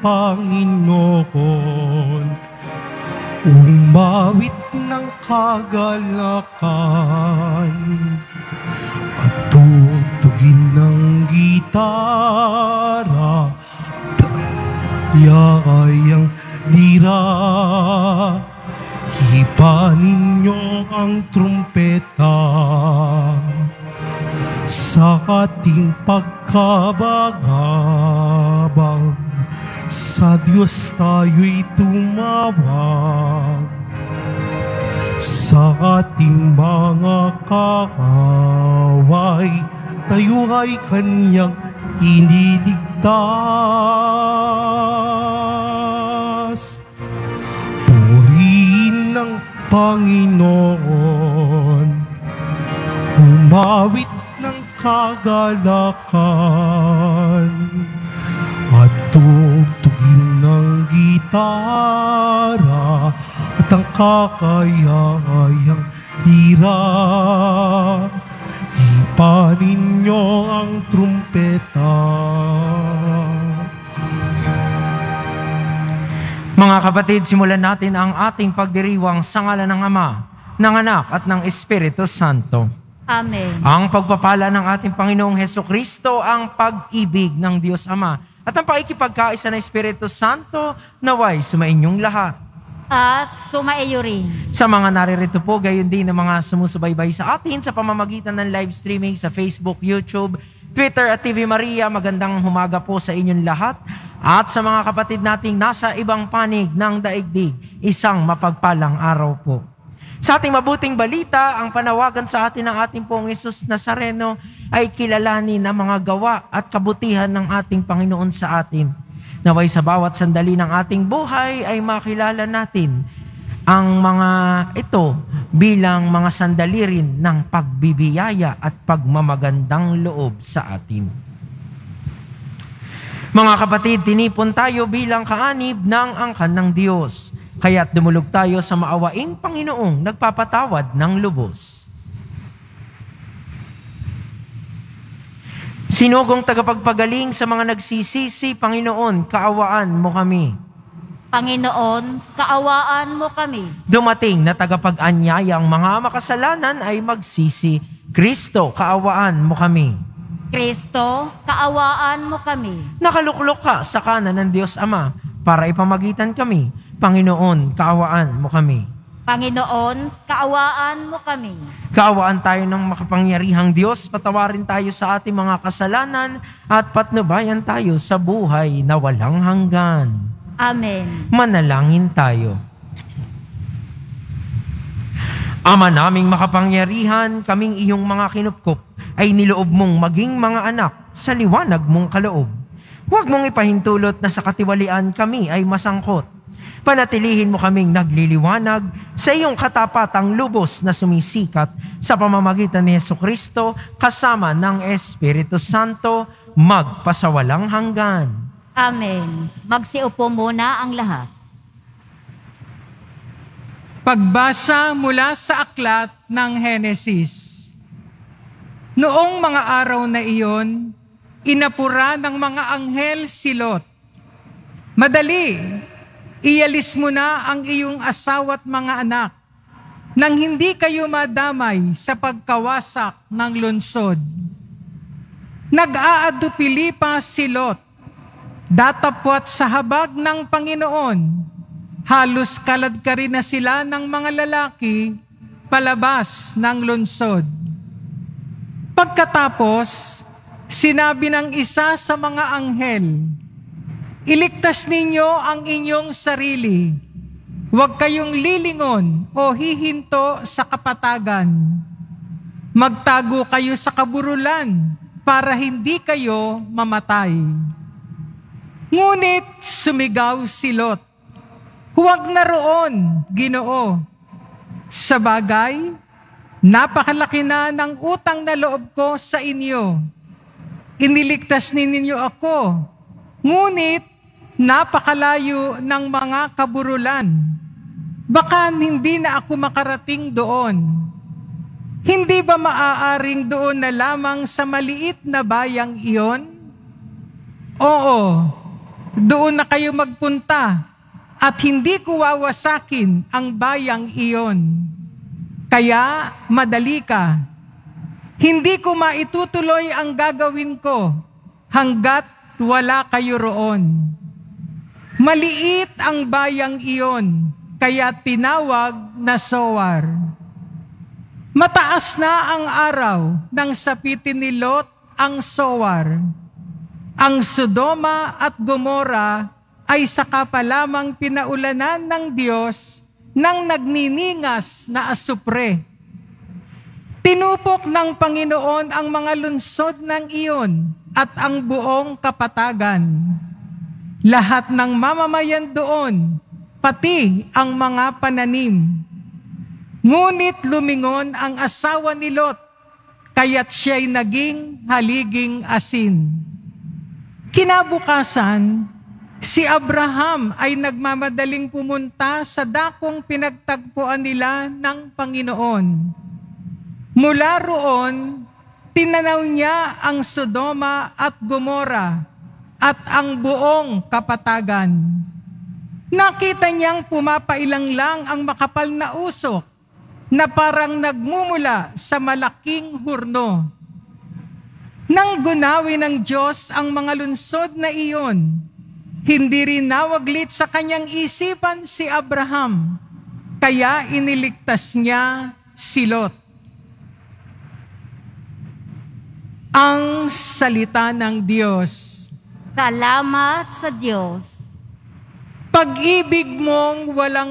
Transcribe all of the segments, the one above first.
Panginoon, umawit ng kagalakan at tutugin ng gitara, yayang lira. Hipa ninyo ang trumpeta sa ating pagkabagabag. Sa Diyos tayo'y tumawag, sa ating mga kaaway tayo ay Kanyang iniligtas. Purihin ng Panginoon, humawit ng kagalakan at tugtugin ng gitara at ang kakayahang lira. Hipa ninyo ang trumpeta. Mga kapatid, simulan natin ang ating pagdiriwang sa ngalan ng Ama, ng Anak at ng Espiritu Santo. Amen. Ang pagpapala ng ating Panginoong Hesukristo, ang pag-ibig ng Diyos Ama, at ang pakikipagkaisa ng Espiritu Santo naway sumainyong lahat. At sumaiyo rin. Sa mga naririto po, gayon din ng mga sumusubaybay sa atin sa pamamagitan ng live streaming sa Facebook, YouTube, Twitter at TV Maria, magandang humaga po sa inyong lahat. At sa mga kapatid nating nasa ibang panig ng daigdig, isang mapagpalang araw po. Sa ating mabuting balita, ang panawagan sa atin ng ating pong Jesus Nazareno ay kilalanin ang mga gawa at kabutihan ng ating Panginoon sa atin. Naway sa bawat sandali ng ating buhay ay makilala natin ang mga ito bilang mga sandali rin ng pagbibiyaya at pagmamagandang loob sa atin. Mga kapatid, tinipon tayo bilang kaanib ng angkan ng Diyos. Kaya't dumulog tayo sa maawaing Panginoong nagpapatawad ng lubos. Sinugong tagapagpagaling sa mga nagsisisi, Panginoon, kaawaan mo kami. Panginoon, kaawaan mo kami. Dumating na tagapag-anyayang mga makasalanan ay magsisi, Kristo, kaawaan mo kami. Kristo, kaawaan mo kami. Nakaluklok ka sa kanan ng Diyos Ama para ipamagitan kami. Panginoon, kaawaan mo kami. Panginoon, kaawaan mo kami. Kaawaan tayo ng makapangyarihang Diyos, patawarin tayo sa ating mga kasalanan at patnubayan tayo sa buhay na walang hanggan. Amen. Manalangin tayo. Ama naming makapangyarihan, kaming iyong mga kinupkop ay niloob mong maging mga anak sa liwanag mong kaloob. Huwag mong ipahintulot na sa katiwalian kami ay masangkot. Panatilihin mo kaming nagliliwanag sa iyong katapatang lubos na sumisikat sa pamamagitan ni Hesukristo kasama ng Espiritu Santo magpasawalang hanggan. Amen. Magsiupo muna ang lahat. Pagbasa mula sa aklat ng Henesis. Noong mga araw na iyon, inapura ng mga anghel si Lot. Madali, ialis mo na ang iyong asawa at mga anak nang hindi kayo madamay sa pagkawasak ng lungsod. Nag-aadupili pa si Lot, datapwat sa habag ng Panginoon. Halos kalad-kari na sila ng mga lalaki palabas ng lungsod. Pagkatapos, sinabi ng isa sa mga anghel, iligtas ninyo ang inyong sarili. Huwag kayong lilingon o hihinto sa kapatagan. Magtago kayo sa kaburulan para hindi kayo mamatay. Ngunit sumigaw si Lot, huwag na roon, Ginoo. Sabagay, napakalaki na ng utang na loob ko sa inyo. Iniligtas ninyo ako, ngunit napakalayo ng mga kaburulan. Baka hindi na ako makarating doon. Hindi ba maaaring doon na lamang sa maliit na bayang iyon? Oo, doon na kayo magpunta at hindi ko wawasakin ang bayang iyon. Kaya madali ka. Hindi ko maitutuloy ang gagawin ko hanggat wala kayo roon. Maliit ang bayang iyon, kaya tinawag na Sowar. Mataas na ang araw nang sapitin ni Lot ang Sowar. Ang Sodoma at Gomora ay saka pa lamang pinaulanan ng Diyos ng nagniningas na asupre. Tinupok ng Panginoon ang mga lungsod ng iyon at ang buong kapatagan. Lahat ng mamamayan doon, pati ang mga pananim. Ngunit lumingon ang asawa ni Lot, kaya't siya'y naging haliging asin. Kinabukasan, si Abraham ay nagmamadaling pumunta sa dakong pinagtagpuan nila ng Panginoon. Mula roon, tinanaw niya ang Sodoma at Gomora at ang buong kapatagan. Nakita niyang pumapailang lang ang makapal na usok na parang nagmumula sa malaking hurno. Nang gunawin ng Diyos ang mga lunsod na iyon, hindi rin nawaglit sa kanyang isipan si Abraham, kaya iniligtas niya si Lot. Ang salita ng Diyos. Salamat sa Diyos. Pag-ibig mong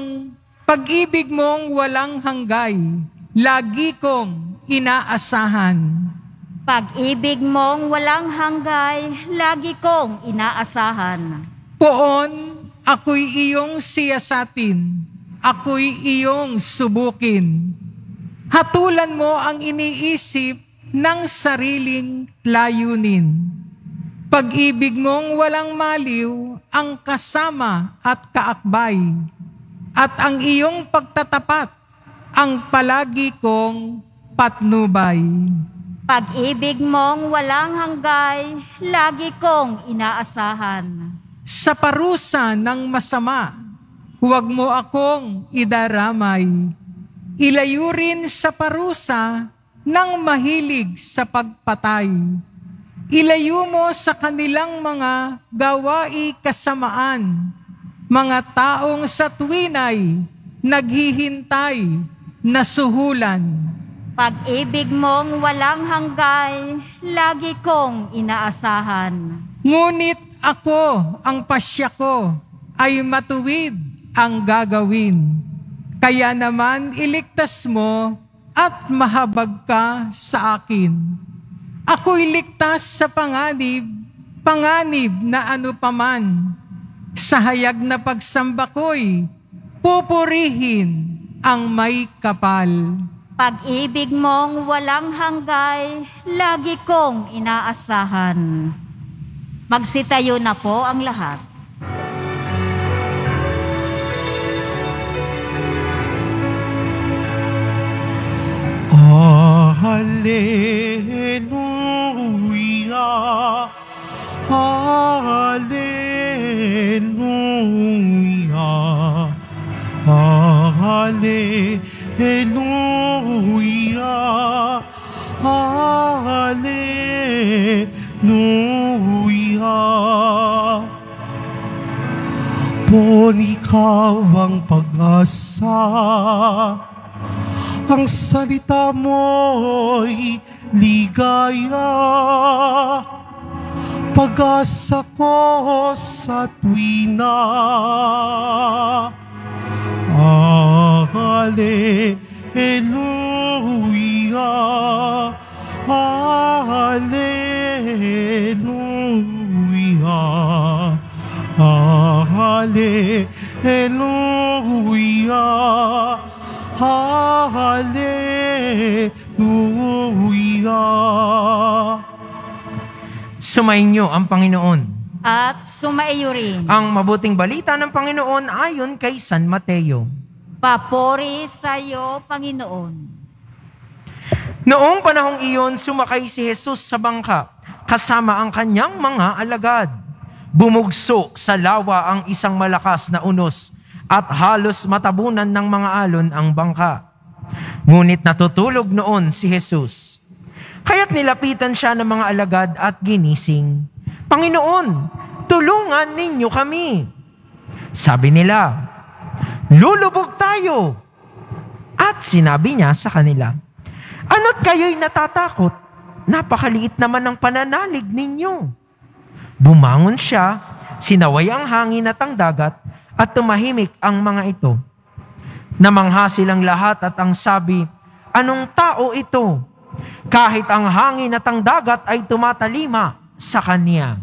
walang hanggay, lagi kong inaasahan. Pag-ibig mong walang hanggay, lagi kong inaasahan. Poon, ako'y iyong siyasatin, ako'y iyong subukin. Hatulan mo ang iniisip ng sariling layunin. Pag-ibig mong walang maliw ang kasama at kaakbay, at ang iyong pagtatapat ang palagi kong patnubay. Pag-ibig mong walang hanggay, lagi kong inaasahan. Sa parusa ng masama, huwag mo akong idaramay. Ilayo rin sa parusa ng mahilig sa pagpatay. Ilayo mo sa kanilang mga gawa'i kasamaan, mga taong sa tuwinay naghihintay na suhulan. Pag-ibig mong walang hanggay, lagi kong inaasahan. Ngunit ako, ang pasya ko, ay matuwid ang gagawin. Kaya naman iligtas mo at mahabag ka sa akin. Ako'y ligtas sa panganib na ano paman. Sa hayag na pagsamba ko'y pupurihin ang may kapal. Pag-ibig mong walang hanggay, lagi kong inaasahan. Magsitayo na po ang lahat. Hallelujah, Hallelujah, Hallelujah, Hallelujah. Pon ikaw ang pag-asa, ang salita mo'y ligaya. Pag-asa ko sa tuwina. Hallelujah, Hallelujah, Hallelujah, Hallelujah. Sumainyo ang Panginoon. At sumaiyo rin. Ang mabuting balita ng Panginoon ayon kay San Mateo. Papuri sa iyo, Panginoon. Noong panahong iyon, sumakay si Jesus sa bangka kasama ang kanyang mga alagad. Bumugso sa lawa ang isang malakas na unos at halos matabunan ng mga alon ang bangka. Ngunit natutulog noon si Jesus. Kaya't nilapitan siya ng mga alagad at ginising. Panginoon, tulungan ninyo kami. Sabi nila, lulubog tayo. At sinabi niya sa kanila, ano't kayo'y natatakot? Napakaliit naman ng pananalig ninyo. Bumangon siya, sinaway ang hangin at ang dagat, at tumahimik ang mga ito. Namangha silang lahat at ang sabi, anong tao ito? Kahit ang hangin at ang dagat ay tumatalima sa kanya.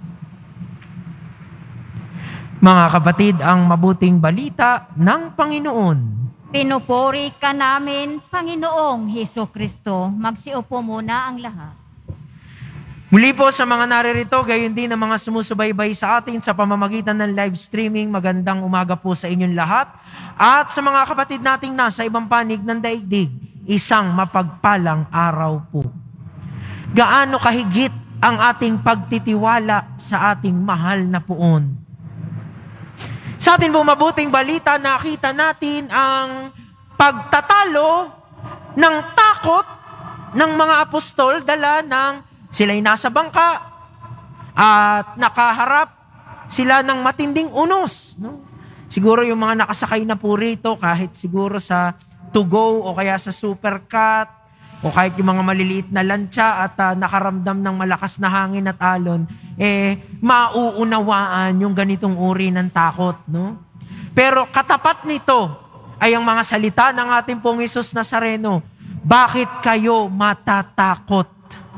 Mga kapatid, ang mabuting balita ng Panginoon. Pinupuri ka namin, Panginoong Hesukristo. Magsiupo muna ang lahat. Muli po sa mga naririto, gayon din ang mga sumusubaybay sa atin sa pamamagitan ng live streaming. Magandang umaga po sa inyong lahat. At sa mga kapatid nating nasa ibang panig ng daigdig, isang mapagpalang araw po. Gaano kahigit ang ating pagtitiwala sa ating mahal na Poon. Sa ating po mabuting balita, nakita natin ang pagtatalo ng takot ng mga apostol, dala ng sila'y nasa bangka at nakaharap sila ng matinding unos. No? Siguro yung mga nakasakay na po rito, kahit siguro sa to-go o kaya sa supercat o kahit yung mga maliliit na lancha at nakaramdam ng malakas na hangin at alon, mauunawaan yung ganitong uri ng takot. No? Pero katapat nito ay ang mga salita ng ating pong Jesus Nazareno. Bakit kayo matatakot?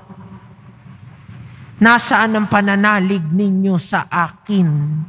Nasaan ang pananalig ninyo sa akin?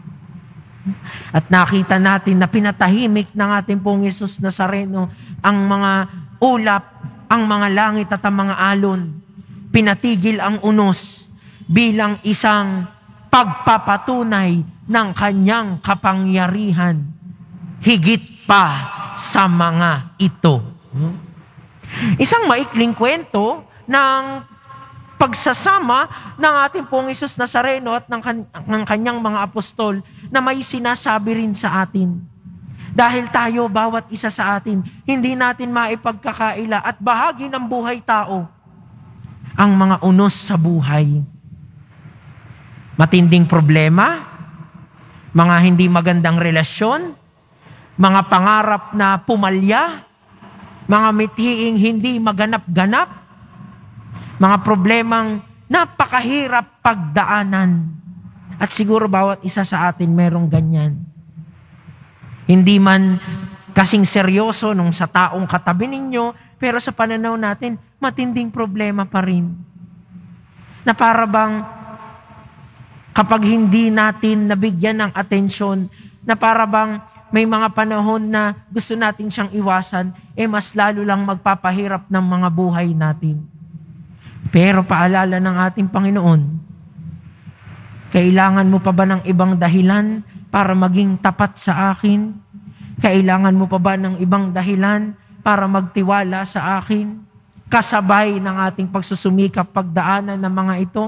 At nakita natin na pinatahimik ng ating pong Jesus Nazareno ang mga ulap, ang mga langit at ang mga alon. Pinatigil ang unos bilang isang pagpapatunay ng kanyang kapangyarihan. Higit pa sa mga ito. Isang maikling kwento ng pagsasama ng ating pong Jesus Nazareno at ng kanyang mga apostol na may sinasabi rin sa atin. Dahil tayo, bawat isa sa atin, hindi natin maipagkakaila at bahagi ng buhay tao ang mga unos sa buhay. Matinding problema, mga hindi magandang relasyon, mga pangarap na pumalya, mga mithiing hindi maganap-ganap, mga problemang napakahirap pagdaanan. At siguro bawat isa sa atin merong ganyan. Hindi man kasing seryoso nung sa taong katabi ninyo, pero sa pananaw natin, matinding problema pa rin. Na para bang kapag hindi natin nabigyan ng atensyon, na para bang may mga panahon na gusto natin siyang iwasan, mas lalo lang magpapahirap ng mga buhay natin. Pero paalala ng ating Panginoon, kailangan mo pa ba ng ibang dahilan para maging tapat sa akin? Kailangan mo pa ba ng ibang dahilan para magtiwala sa akin? Kasabay ng ating pagsusumikap pagdaanan ng mga ito?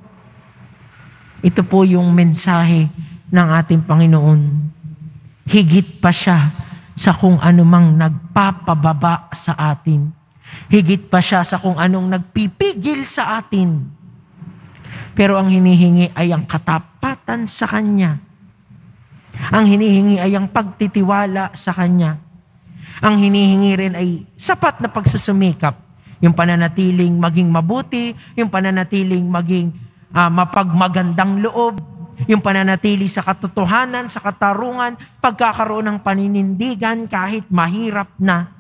Ito po yung mensahe ng ating Panginoon. Higit pa siya sa kung anumang nagpapababa sa atin. Higit pa siya sa kung anong nagpipigil sa atin. Pero ang hinihingi ay ang katapatan sa Kanya. Ang hinihingi ay ang pagtitiwala sa Kanya. Ang hinihingi rin ay sapat na pagsusumikap. Yung pananatiling maging mabuti, yung pananatiling maging mapagmagandang loob, yung pananatili sa katotohanan, sa katarungan, pagkakaroon ng paninindigan kahit mahirap na.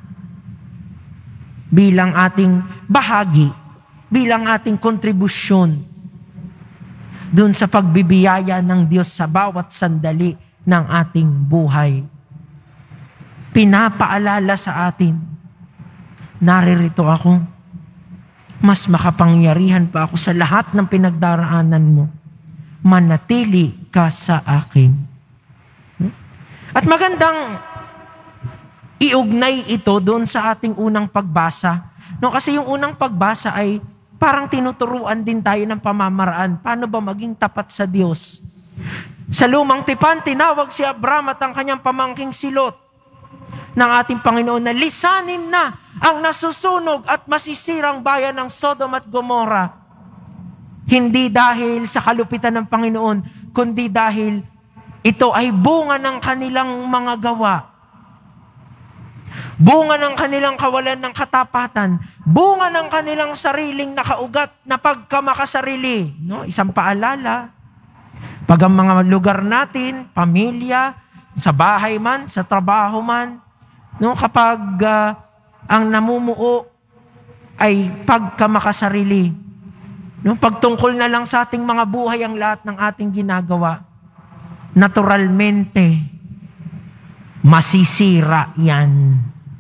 Bilang ating bahagi, bilang ating kontribusyon dun sa pagbibiyaya ng Diyos sa bawat sandali ng ating buhay. Pinapaalala sa atin, naririto ako, mas makapangyarihan pa ako sa lahat ng pinagdaraanan mo. Manatili ka sa akin. At magandang iugnay ito doon sa ating unang pagbasa. No, kasi yung unang pagbasa ay parang tinuturuan din tayo ng pamamaraan. Paano ba maging tapat sa Diyos? Sa lumang tipan, tinawag si Abraham at ang kanyang pamangking si Lot ng ating Panginoon na lisanin na ang nasusunog at masisirang bayan ng Sodom at Gomorrah. Hindi dahil sa kalupitan ng Panginoon, kundi dahil ito ay bunga ng kanilang mga gawa. Bunga ng kanilang kawalan ng katapatan. Bunga ng kanilang sariling nakaugat na pagkamakasarili. No? Isang paalala. Pag ang mga lugar natin, pamilya, sa bahay man, sa trabaho man, no? Kapag ang namumuo ay pagkamakasarili. No? Pagtungkol na lang sa ating mga buhay ang lahat ng ating ginagawa, naturalmente, masisira yan.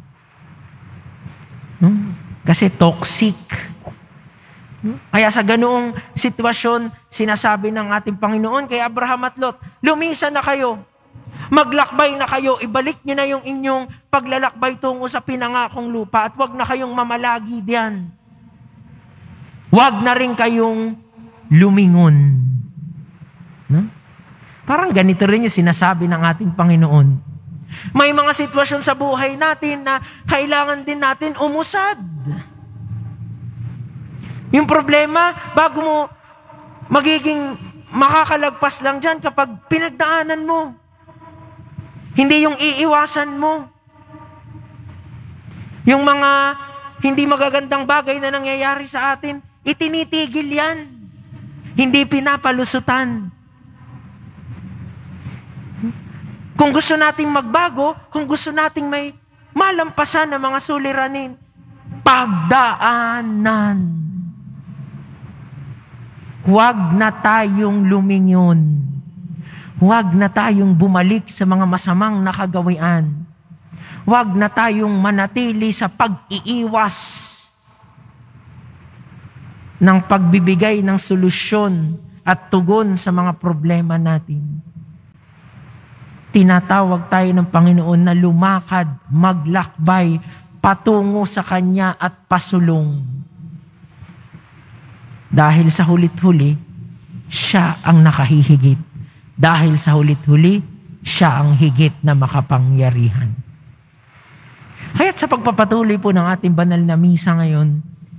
Kasi toxic. Kaya sa ganoong sitwasyon, sinasabi ng ating Panginoon kay Abraham at Lot, lumisan na kayo, maglakbay na kayo, ibalik nyo na yung inyong paglalakbay tungo sa pinangakong lupa at wag na kayong mamalagi diyan. Wag na rin kayong lumingon. No? Parang ganito rin yung sinasabi ng ating Panginoon. May mga sitwasyon sa buhay natin na kailangan din natin umusad. Yung problema, bago mo magiging makakalagpas lang dyan kapag pinagdaanan mo. Hindi yung iiwasan mo. Yung mga hindi magagandang bagay na nangyayari sa atin, itinitigil yan. Hindi pinapalusutan. Kung gusto nating magbago, kung gusto nating may malampasan ng mga suliranin, pagdaanan. Huwag na tayong lumingon. Huwag na tayong bumalik sa mga masamang nakagawian. Huwag na tayong manatili sa pag-iiwas ng pagbibigay ng solusyon at tugon sa mga problema natin. Tinatawag tayo ng Panginoon na lumakad, maglakbay, patungo sa Kanya at pasulong. Dahil sa hulit-huli, siya ang nakahihigit. Dahil sa hulit-huli, siya ang higit na makapangyarihan. Kaya't sa pagpapatuloy po ng ating banal na misa ngayon,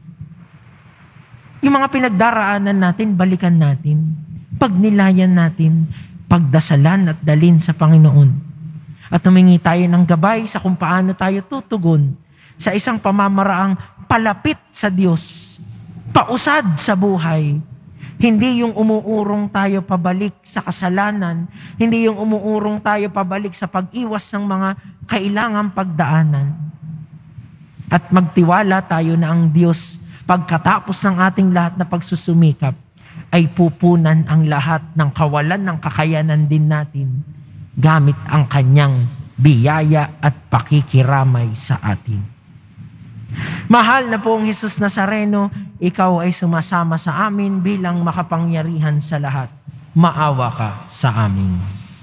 yung mga pinagdaraanan natin, balikan natin. Pagnilayan natin, pagdasalan at dalin sa Panginoon. At humingi tayo ng gabay sa kung paano tayo tutugon sa isang pamamaraang palapit sa Diyos, pausad sa buhay. Hindi yung umuurong tayo pabalik sa kasalanan, hindi yung umuurong tayo pabalik sa pag-iwas ng mga kailangang pagdaanan. At magtiwala tayo na ang Diyos, pagkatapos ng ating lahat na pagsusumikap, ay pupunan ang lahat ng kawalan ng kakayanan din natin gamit ang kanyang biyaya at pakikiramay sa atin. Mahal na pong Jesus Nazareno, ikaw ay sumasama sa amin bilang makapangyarihan sa lahat. Maawa ka sa amin.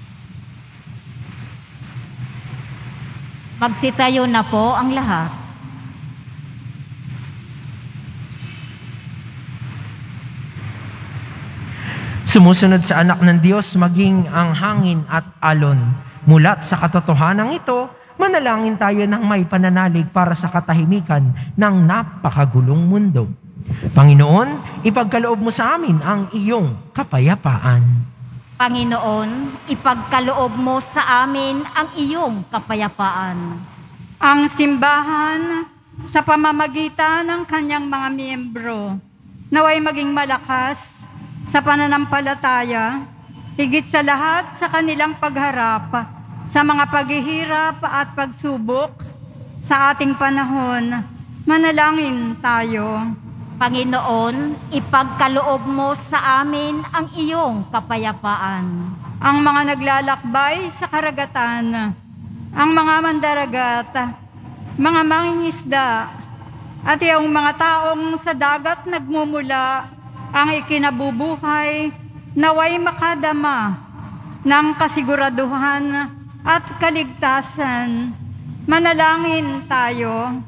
Magsitayo na po ang lahat. Sumusunod sa anak ng Diyos, maging ang hangin at alon. Mulat sa katotohanan ito, manalangin tayo ng may pananalig para sa katahimikan ng napakagulong mundo. Panginoon, ipagkaloob mo sa amin ang iyong kapayapaan. Panginoon, ipagkaloob mo sa amin ang iyong kapayapaan. Ang simbahan sa pamamagitan ng kanyang mga miyembro naway maging malakas sa pananampalataya, higit sa lahat sa kanilang pagharap sa mga paghihirap at pagsubok sa ating panahon. Manalangin tayo. Panginoon, ipagkaloob mo sa amin ang iyong kapayapaan. Ang mga naglalakbay sa karagatan, ang mga mandaragat, mga mangingisda, at yung mga taong sa dagat nagmumula ang ikinabubuhay, naway makadama ng kasiguraduhan at kaligtasan. Manalangin tayo.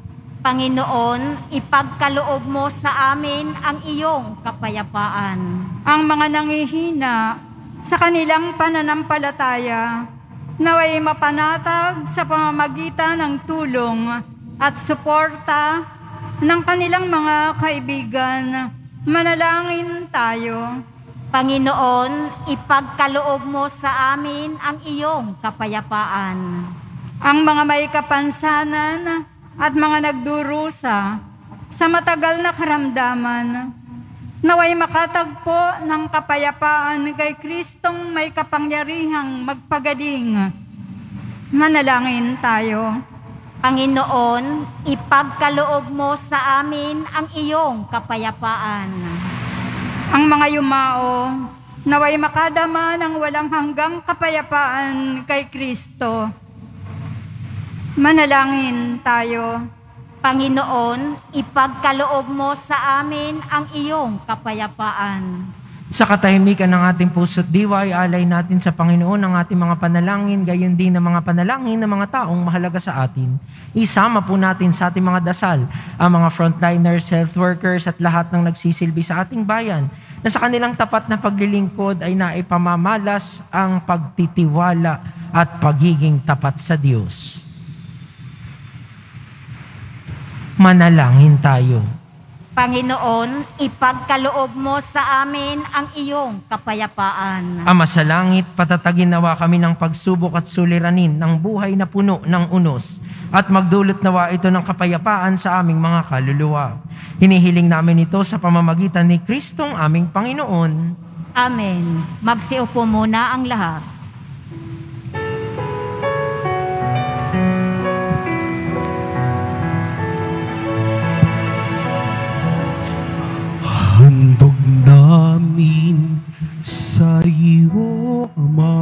Panginoon, ipagkaloob mo sa amin ang iyong kapayapaan. Ang mga nangihina sa kanilang pananampalataya, naway mapanatag sa pamamagitan ng tulong at suporta ng kanilang mga kaibigan. Manalangin tayo. Panginoon, ipagkaloob mo sa amin ang iyong kapayapaan. Ang mga may kapansanan at mga nagdurusa sa matagal na karamdaman, naway makatagpo ng kapayapaan kay Kristong may kapangyarihang magpagaling. Manalangin tayo. Panginoon, ipagkaloob mo sa amin ang iyong kapayapaan. Ang mga yumao, naway makadama ng walang hanggang kapayapaan kay Kristo. Manalangin tayo. Panginoon, ipagkaloob mo sa amin ang iyong kapayapaan. Sa katahimikan ng ating puso't diwa, alay natin sa Panginoon ang ating mga panalangin, gayon din ang mga panalangin ng mga taong mahalaga sa atin. Isama po natin sa ating mga dasal ang mga frontliners, health workers at lahat ng nagsisilbi sa ating bayan na sa kanilang tapat na paglilingkod ay naipamamalas ang pagtitiwala at pagiging tapat sa Diyos. Manalangin tayo. Panginoon, ipagkaloob mo sa amin ang iyong kapayapaan. Ama sa langit, patatagin nawa kami ng pagsubok at suliranin ng buhay na puno ng unos at magdulot nawa ito ng kapayapaan sa aming mga kaluluwa. Hinihiling namin ito sa pamamagitan ni Kristong aming Panginoon. Amen. Magsiupo muna ang lahat. Handog namin sa iyo, Ama,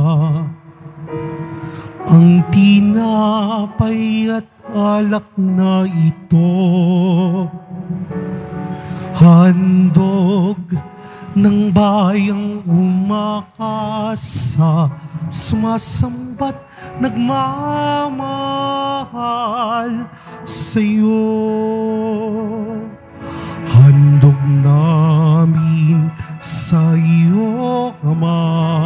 ang tinapay at alak na ito. Handog ng bayang umakasa, sumasambat, nagmamahal sa iyo. Handog namin sa iyo, Ama,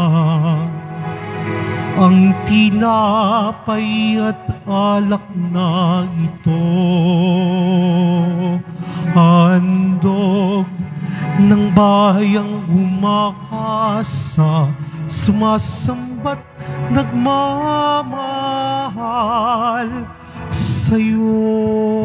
ang tinapay at alak na ito. Handog ng bayang umakasa, sumasambat, nagmamahal sa iyo.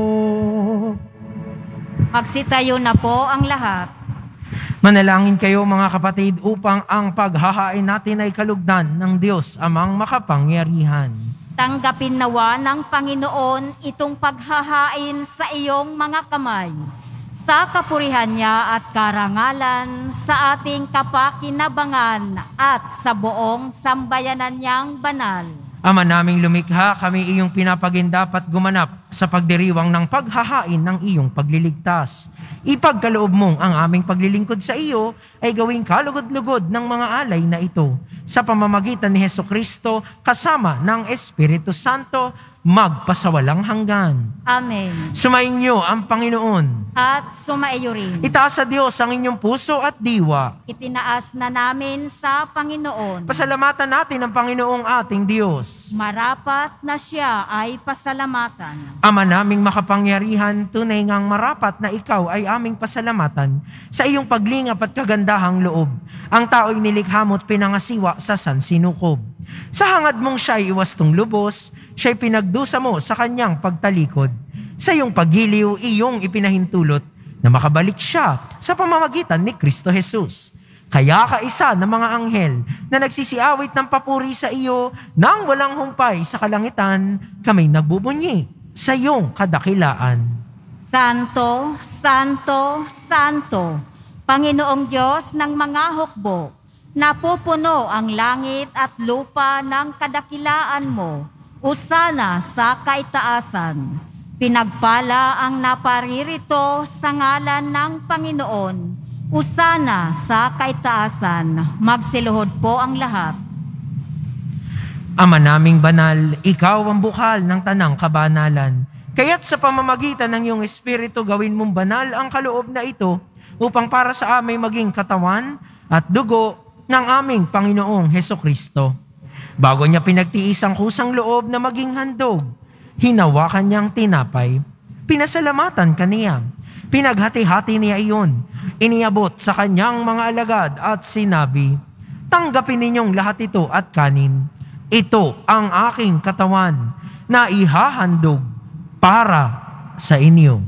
Magsitayo na po ang lahat. Manalangin kayo mga kapatid upang ang paghahain natin ay kalugdan ng Diyos amang makapangyarihan. Tanggapin nawa ng Panginoon itong paghahain sa iyong mga kamay, sa kapurihan niya at karangalan, sa ating kapakinabangan at sa buong sambayanan niyang banal. Ama naming lumikha, kami iyong pinapagindapat gumanap sa pagdiriwang ng paghahain ng iyong pagliligtas. Ipagkaloob mong ang aming paglilingkod sa iyo ay gawing kalugod-lugod ng mga alay na ito. Sa pamamagitan ni Hesukristo, kasama ng Espiritu Santo, magpasawalang hanggan. Amen. Sumainyo ang Panginoon. At sumaiyo rin. Itaas sa Diyos ang inyong puso at diwa. Itinaas na namin sa Panginoon. Pasalamatan natin ang Panginoong ating Diyos. Marapat na siya ay pasalamatan. Ama naming makapangyarihan, tunay ngang marapat na ikaw ay aming pasalamatan sa iyong paglingap at kagandahang loob. Ang tao'y nilikha mo't pinangasiwa sa sansinukob. Sa hangad mong siya'y iwastong lubos, siya'y pinagdusa mo sa kanyang pagtalikod. Sa iyong paghiliw, iyong ipinahintulot na makabalik siya sa pamamagitan ni Kristo Jesus. Kaya kaisa ng mga anghel na nagsisiawit ng papuri sa iyo nang walang humpay sa kalangitan, kami nagbubunyi sa iyong kadakilaan. Santo, Santo, Santo, Panginoong Diyos ng mga hukbo, napupuno ang langit at lupa ng kadakilaan mo. Usana sa kaitaasan. Pinagpala ang naparirito sa ngalan ng Panginoon. Usana sa kaitaasan. Magsiluhod po ang lahat. Ama naming banal, ikaw ang bukal ng tanang kabanalan. Kaya't sa pamamagitan ng iyong Espiritu, gawin mong banal ang kaloob na ito upang para sa amin maging katawan at dugo ng aming Panginoong Hesukristo. Bago niya pinagtiis ang kusang loob na maging handog, hinawakan niyang tinapay, pinasalamatan kaniya, pinaghati-hati niya iyon, iniabot sa kanyang mga alagad at sinabi, "Tanggapin ninyong lahat ito at kanin. Ito ang aking katawan na ihahandog para sa inyo."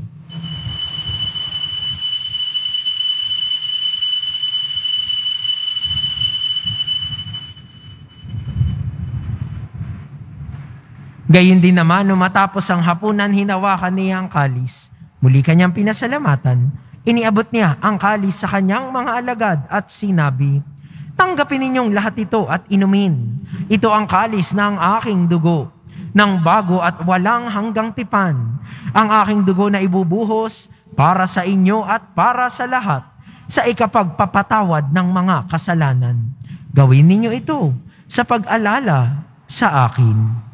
Gayon din naman, nung matapos ang hapunan, hinawakan niya ang kalis. Muli kanyang pinasalamatan. Iniabot niya ang kalis sa kanyang mga alagad at sinabi, "Tanggapin ninyong lahat ito at inumin. Ito ang kalis ng aking dugo, ng bago at walang hanggang tipan. Ang aking dugo na ibubuhos para sa inyo at para sa lahat, sa ikapagpapatawad ng mga kasalanan. Gawin ninyo ito sa pag-alala sa akin."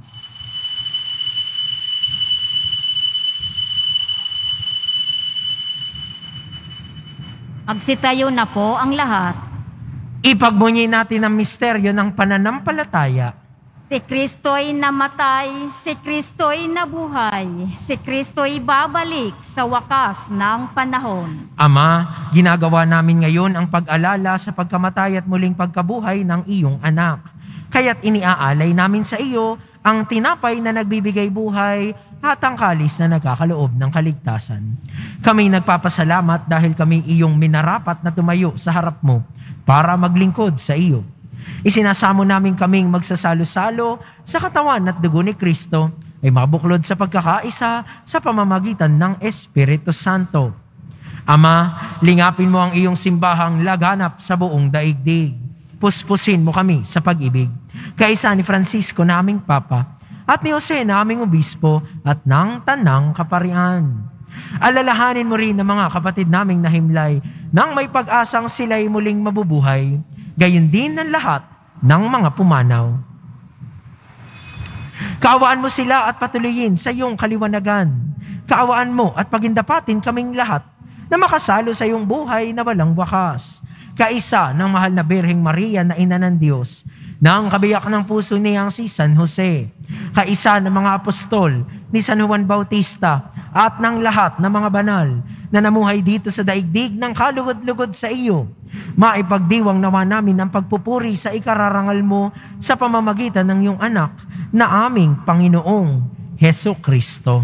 Magsitayo na po ang lahat. Ipagbunyi natin ang misteryo ng pananampalataya. Si Kristo'y namatay, si Kristo'y nabuhay, si Kristo'y babalik sa wakas ng panahon. Ama, ginagawa namin ngayon ang pag-alala sa pagkamatay at muling pagkabuhay ng iyong anak. Kaya't iniaalay namin sa iyo ang tinapay na nagbibigay buhay at ang kalis na nagkakaloob ng kaligtasan. Kami nagpapasalamat dahil kami iyong minarapat na tumayo sa harap mo para maglingkod sa iyo. Isinasamo namin kaming magsasalo-salo sa katawan at dugo ni Kristo ay mabuklod sa pagkakaisa sa pamamagitan ng Espiritu Santo. Ama, lingapin mo ang iyong simbahang laganap sa buong daigdig. Puspusin mo kami sa pag-ibig. Kaisa ni Francisco naming Papa at ni Jose naming Obispo at ng Tanang Kaparian. Alalahanin mo rin ang mga kapatid naming nahimlay nang may pag-asang sila'y muling mabubuhay, gayon din ang lahat ng mga pumanaw. Kaawaan mo sila at patuloyin sa iyong kaliwanagan. Kaawaan mo at pagindapatin kaming lahat na makasalo sa iyong buhay na walang wakas. Kaisa ng mahal na Birheng Maria na Ina ng Diyos, ng kabiyak ng puso niyang si San Jose, kaisa ng mga apostol ni San Juan Bautista at ng lahat ng mga banal na namuhay dito sa daigdig ng kalugod-lugod sa iyo, maipagdiwang nawa namin ang pagpupuri sa ikararangal mo sa pamamagitan ng iyong anak na aming Panginoong Hesukristo.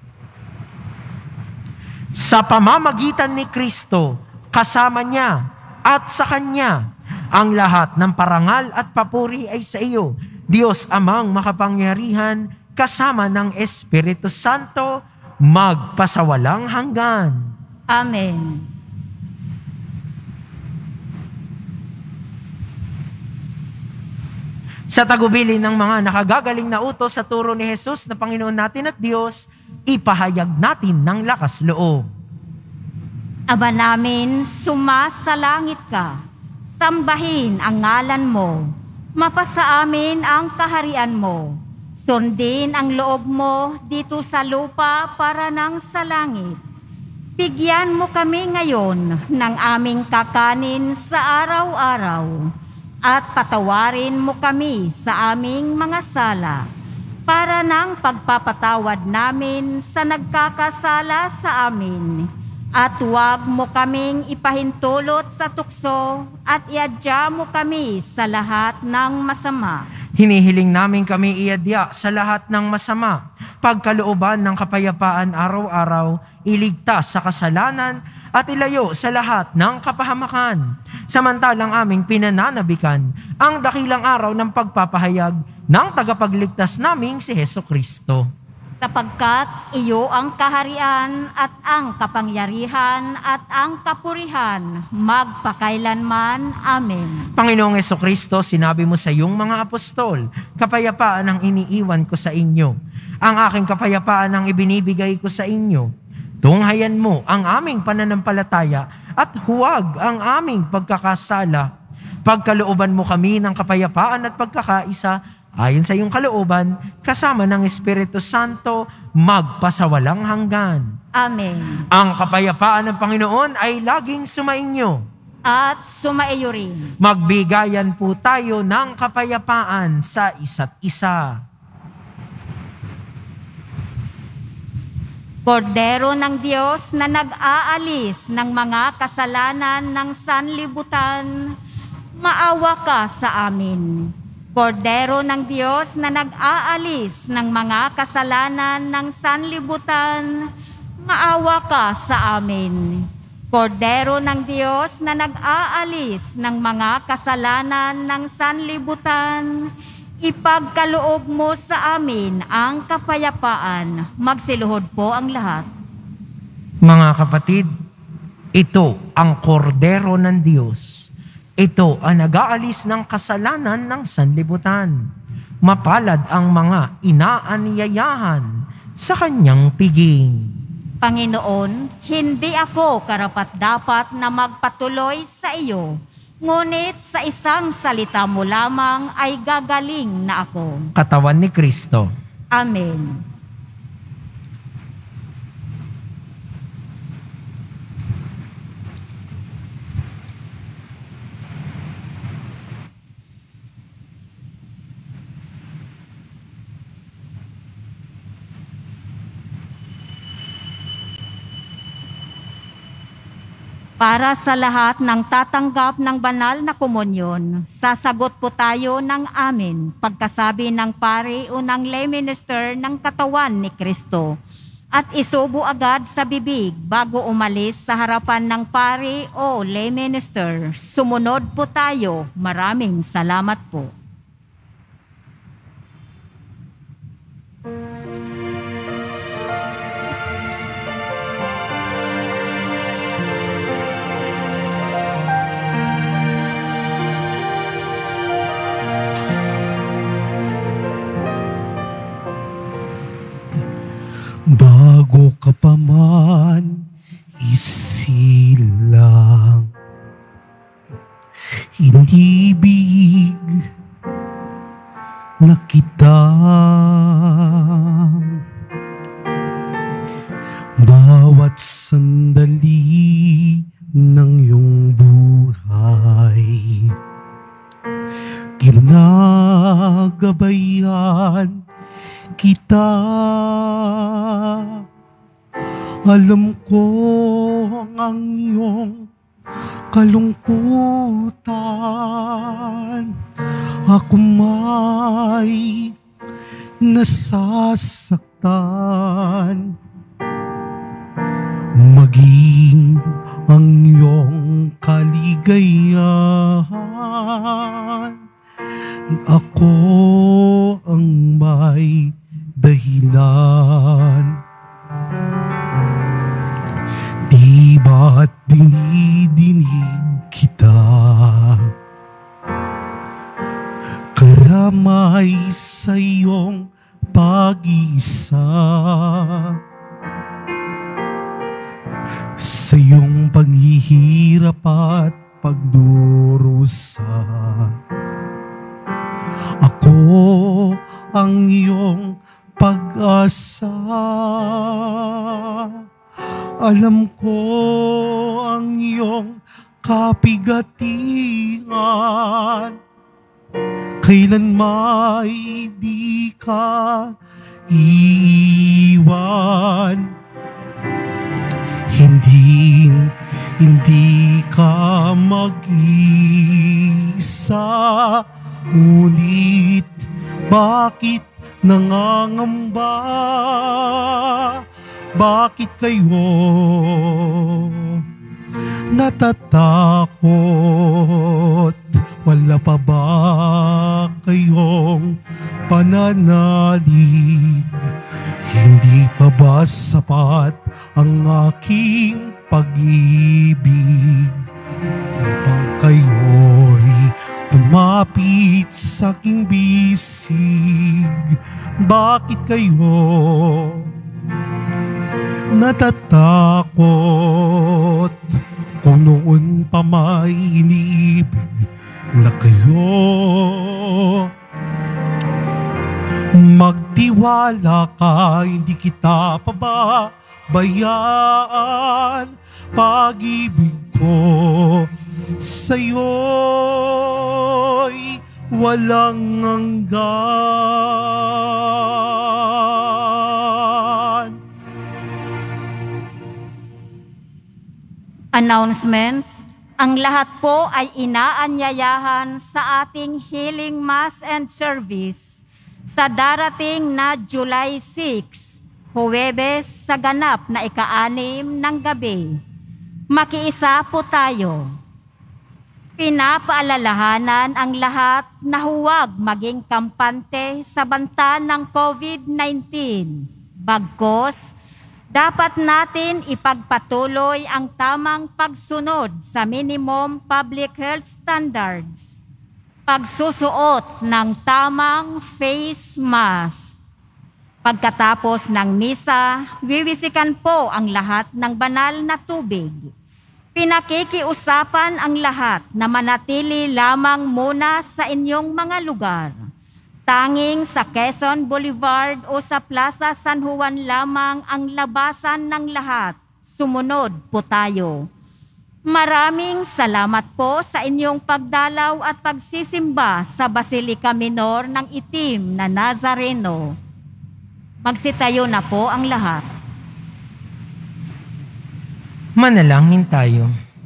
Sa pamamagitan ni Kristo, kasama niya at sa Kanya, ang lahat ng parangal at papuri ay sa iyo, Diyos Amang makapangyarihan, kasama ng Espiritu Santo, magpasawalang hanggan. Amen. Sa tagubilin ng mga nakagagaling na utos sa turo ni Jesus na Panginoon natin at Diyos, ipahayag natin ng lakas loob. Aba namin, sumasalangit ka. Sambahin ang ngalan mo. Mapasa amin ang kaharian mo. Sundin ang loob mo dito sa lupa para nang sa langit. Bigyan mo kami ngayon ng aming kakanin sa araw-araw. At patawarin mo kami sa aming mga sala para nang pagpapatawad namin sa nagkakasala sa amin. At huwag mo kaming ipahintulot sa tukso at iadya mo kami sa lahat ng masama. Hinihiling namin kami iadya sa lahat ng masama, pagkalooban ng kapayapaan araw-araw, iligtas sa kasalanan at ilayo sa lahat ng kapahamakan. Samantalang aming pinananabikan ang dakilang araw ng pagpapahayag ng tagapagligtas naming si Hesukristo. Sapagkat iyo ang kaharian at ang kapangyarihan at ang kapurihan magpakailanman. Amen. Panginoong Hesukristo, sinabi mo sa iyong mga apostol, kapayapaan ang iniiwan ko sa inyo. Ang aking kapayapaan ang ibinibigay ko sa inyo. Tunghayan mo ang aming pananampalataya at huwag ang aming pagkakasala. Pagkalooban mo kami ng kapayapaan at pagkakaisa, ayon sa iyong kalooban, kasama ng Espiritu Santo, magpasawalang hanggan. Amen. Ang kapayapaan ng Panginoon ay laging sumainyo. At sumaiyo rin. Magbigayan po tayo ng kapayapaan sa isa't isa. Kordero ng Diyos na nag-aalis ng mga kasalanan ng sanlibutan, maawa ka sa amin. Kordero ng Diyos na nag-aalis ng mga kasalanan ng sanlibutan, maawa ka sa amin. Kordero ng Diyos na nag-aalis ng mga kasalanan ng sanlibutan, ipagkaloob mo sa amin ang kapayapaan. Magsiluhod po ang lahat. Mga kapatid, ito ang kordero ng Diyos. Ito ang nag-aalis ng kasalanan ng sanlibutan. Mapalad ang mga inaanyayahan sa kanyang piging. Panginoon, hindi ako karapat-dapat na magpatuloy sa iyo, ngunit sa isang salita mo lamang ay gagaling na ako. Katawan ni Kristo. Amen. Para sa lahat ng tatanggap ng banal na komunyon, sasagot po tayo ng amin pagkasabi ng pari o ng lay minister ng katawan ni Kristo at isubo agad sa bibig bago umalis sa harapan ng pari o lay minister. Sumunod po tayo. Maraming salamat po. Bago ka pa man isilang, inibig na kita. Bawat sandali ng iyong buhay, ginagabayan kita. Alam ko ang iyong kalungkutan. Ako may nasasaktan. Maging ang iyong kaligayahan, ako ang may dahilan. Di ba't dinidinig kita? Karamay sa iyong pag-isa, sa iyong paghihirap at pagdurusa. Ako ang iyong pag-asa. Alam ko ang iyong kapigatian. Kailan may di ka iiwan. Hindi ka mag-isa. Ngunit bakit nangangamba? Bakit kayo natatakot? Wala pa ba kayong pananalig? Hindi pa ba sapat ang aking pag-ibig upang kayo'y kumapit sa aking bisig? Bakit kayo natatakot kung noon pa may iniibig na kayo? Tiwala ka, hindi kita pababayaan. Pag-ibig ko sa'yo'y walang hanggan. Announcement. Ang lahat po ay inaanyayahan sa ating Healing Mass and Service sa darating na July 6, Huwebes sa ganap na ika-6 ng gabi. Makiisa po tayo. Pinapaalalahanan ang lahat na huwag maging kampante sa banta ng COVID-19. Bagkus, dapat natin ipagpatuloy ang tamang pagsunod sa minimum public health standards. Pagsusuot ng tamang face mask. Pagkatapos ng misa, wiwisikan po ang lahat ng banal na tubig. Pinakikiusapan ang lahat na manatili lamang muna sa inyong mga lugar. Tanging sa Quezon Boulevard o sa Plaza San Juan lamang ang labasan ng lahat. Sumunod po tayo. Maraming salamat po sa inyong pagdalaw at pagsisimba sa Basilica Minor ng Itim na Nazareno. Magsitayo na po ang lahat. Manalangin tayo.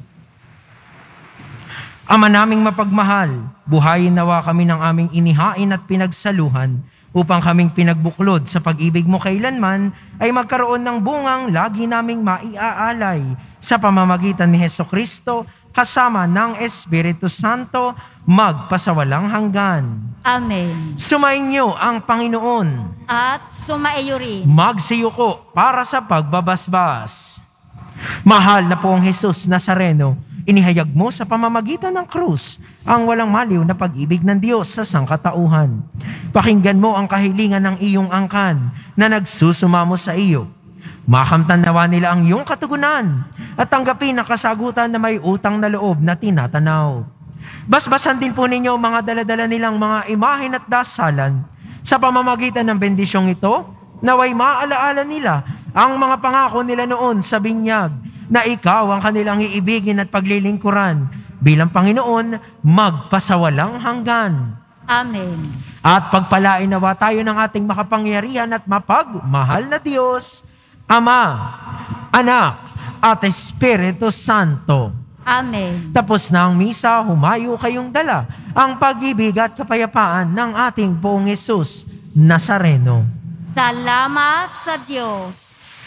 Ama naming mapagmahal, buhayin nawa kami ng aming inihain at pinagsaluhan upang kaming pinagbuklod sa pag-ibig mo kailanman ay magkaroon ng bungang lagi naming maiaalay sa pamamagitan ni Hesukristo kasama ng Espiritu Santo magpasawalang hanggan. Amen. Sumainyo ang Panginoon. At sumaiyo rin. Magsiyuko para sa pagbabasbas. Mahal na poong Jesus Nazareno, inihayag mo sa pamamagitan ng krus ang walang maliw na pag-ibig ng Diyos sa sangkatauhan. Pakinggan mo ang kahilingan ng iyong angkan na nagsusumamo sa iyo. Makamtan nawa nila ang iyong katugunan at tanggapin ang kasagutan na may utang na loob na tinatanaw. Basbasan din po ninyo mga daladala nilang mga imahen at dasalan sa pamamagitan ng bendisyong ito, naway maalaala nila ang mga pangako nila noon sa binyag na ikaw ang kanilang iibigin at paglilingkuran bilang Panginoon magpasawalang hanggan. Amen. At pagpalain nawa tayo ng ating makapangyarihan at mapagmahal na Diyos, Ama, Anak, at Espiritu Santo. Amen. Tapos na ang misa, humayo kayong dala ang pag-ibig at kapayapaan ng ating poong Jesus Nazareno. Salamat sa Diyos.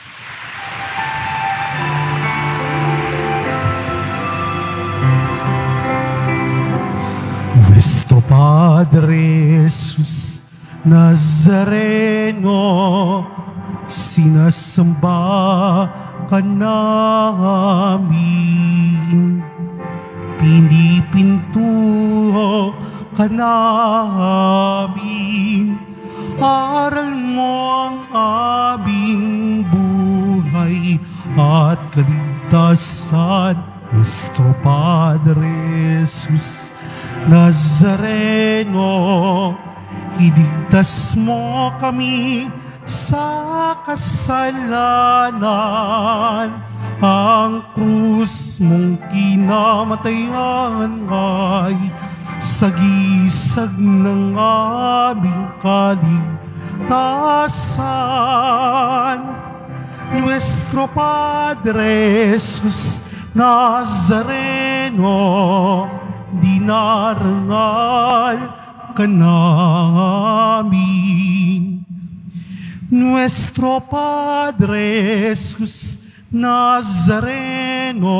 Nuestro Padre Jesus Nazareno, sinasamba ka namin, pinipintuho ka namin, aral mo ang aming buhay at kaligtasan. Nuestro Padre Jesus Nazareno, iligtas mo kami sa kasalanan. Ang krus mong kinamatayan ay sagisag ng aming kaligtasan. Nuestro Padre Jesus Nazareno, dinarangal ka namin. Nuestro Padre Jesus Nazareno,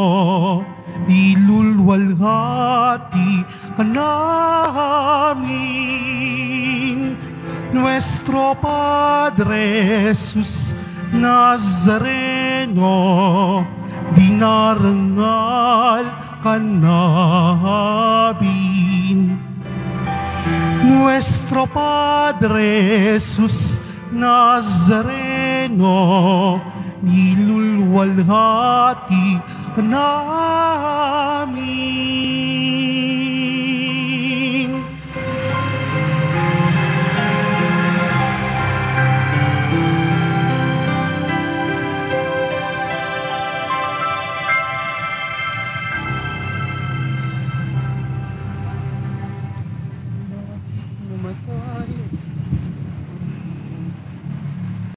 ilulwalhati ka namin. Nuestro Padre Jesus Nazareno, dinarangal ka namin. Nuestro Padre Jesus Nazareno, nilulwalhati ka namin.